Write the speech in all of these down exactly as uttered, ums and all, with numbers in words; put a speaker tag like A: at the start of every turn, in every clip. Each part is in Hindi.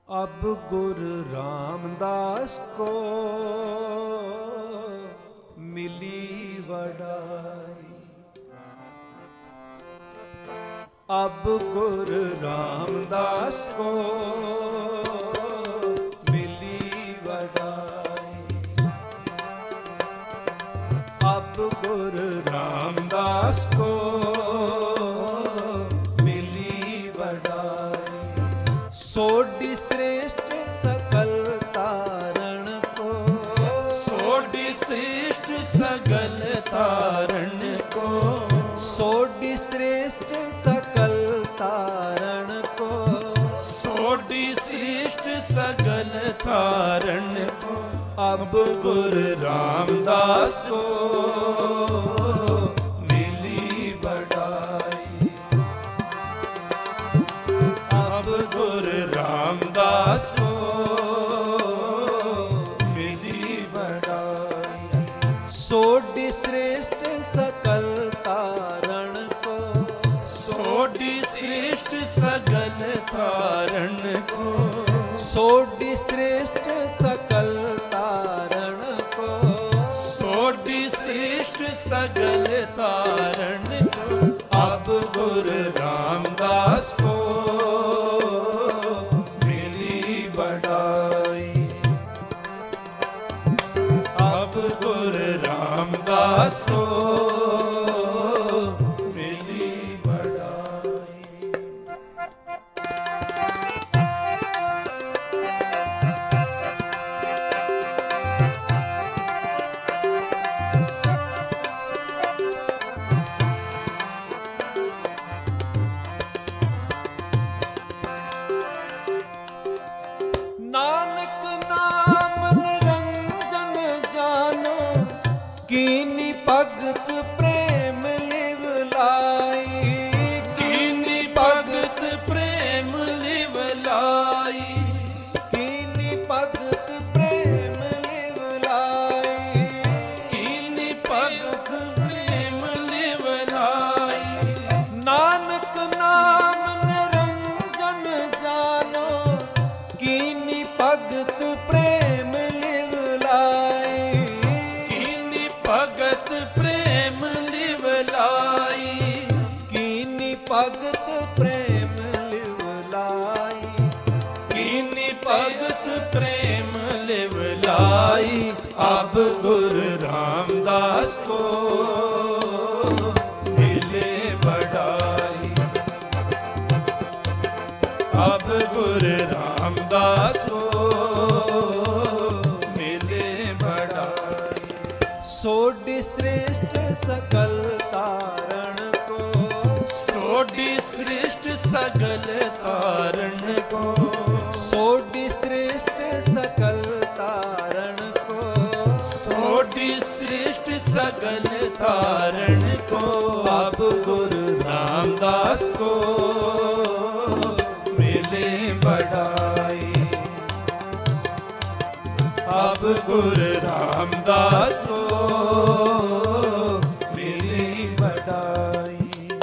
A: अब गुरु रामदास को मिली वडाई। अब गुरु रामदास को मिली वडाई। अब गुरु रामदास को मिली वडाई। सोडी श्रेष्ठ सकल तारण को,
B: सोडी श्रेष्ठ सकल तारण को,
A: सोडी श्रेष्ठ सकल तारण को,
B: सोडी श्रेष्ठ सकल तारण को। अब गुरु रामदास को मिली वडाई। अब गुरु रामदास को मिली वडाई।
A: सोडी श्रेष्ठ सकल तारण को,
B: सोडी श्रेष्ठ सकल तारण को,
A: सोडी श्रेष्ठ सकल तारण को,
B: सोडी श्रेष्ठ सकल तारण को। अब गुरु रामदास को मिली वडाई। अब गुरु रामदास को मिली वडाई।
A: नानक नाम निरंजन जानो, कीनी भगत प्रेम लिव लाई।
B: कीनी भगत प्रेम लिव लाई।
A: कीनी भगत प्रेम लिव लाई।
B: कीनी भगत प्रेम लिव लाई।
A: नानक नाम निरंजन जानो, कीनी भगत प्रेम लिव लाई।
B: कीनी भगत प्रेम लिव लाई।
A: कीनी भगत प्रेम लिव लाई।
B: कीनी भगत प्रेम लिव लाई। अब गुरु रामदास को मिले वडाई। अब गुरु रामदास को मिले वडाई।
A: सोडी श्रेष्ठ सकल तारण को,
B: सोडी श्रेष्ठ सकल तारण को,
A: सोडी श्रेष्ठ सकल तारण को,
B: सोडी श्रेष्ठ सकल तारण को। अब गुरु रामदास को मिले वडाई। अब गुरु रामदास को मिली वडाई।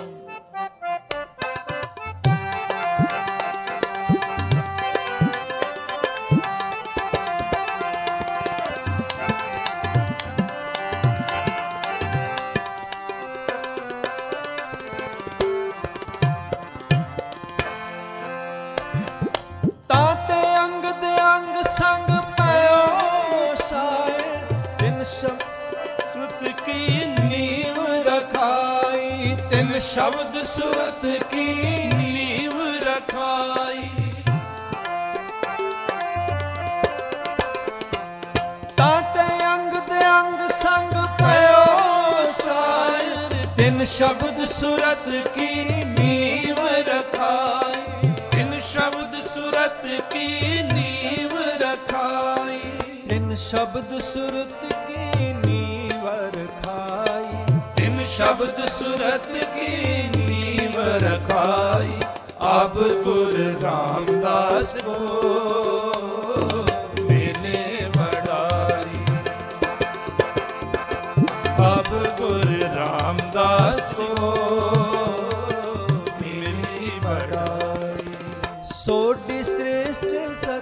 A: ताते अंग दे अंग संग पयो साए, तिन
B: सुरत की नींव रखाई। तिन शब्द सुरत की नींव रखाई।
A: ताते अंग दे अंग संग पयो साए,
B: तिन शब्द सुरत की नींव रखाई। तिन शब्द सुरत की नींव रखाई।
A: तिन शब्द सुरत की नींव रखाई।
B: तिन शब्द सुरत की नींव रखाई। अब गुरु रामदास को मिले वडाई। अब गुरु रामदास को मिली वडाई।
A: सोडी श्रेष्ठ